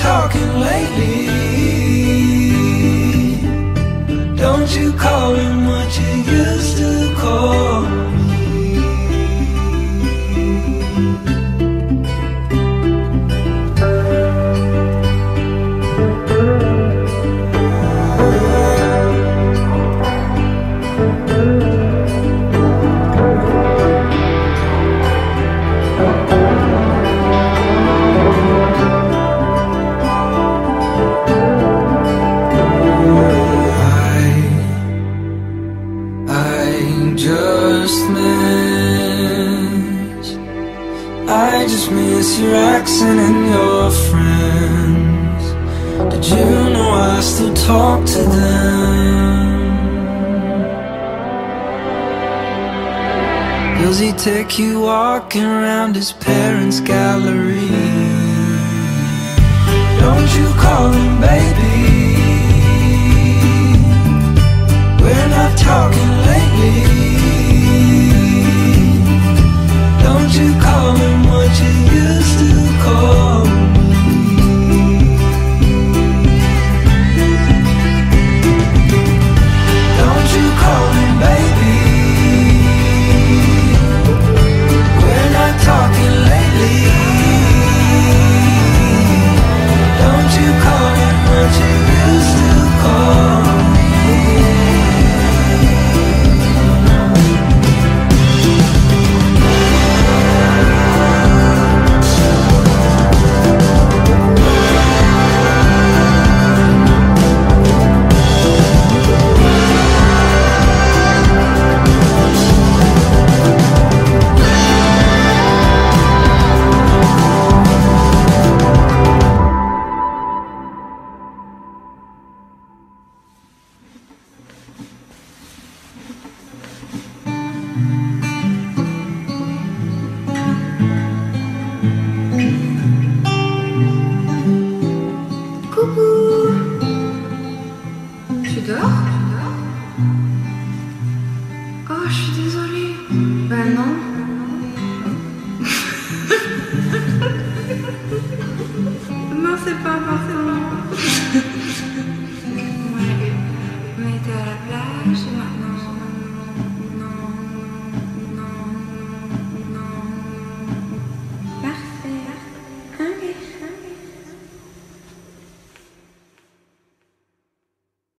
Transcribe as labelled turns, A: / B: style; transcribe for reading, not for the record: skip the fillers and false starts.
A: talking lately. Don't you call him what you used to call me. I just miss your accent and your friends. Did you know I still talk to them? Does he take you walking around his parents' gallery? Don't you call him baby. We're not talking lately. Don't you call him what you used to call me. Don't you call him baby. We're not talking lately. Don't you call him what you used to call me.
B: Tu dors? Oh, je suis désolée. Ben non. Non, c'est pas important.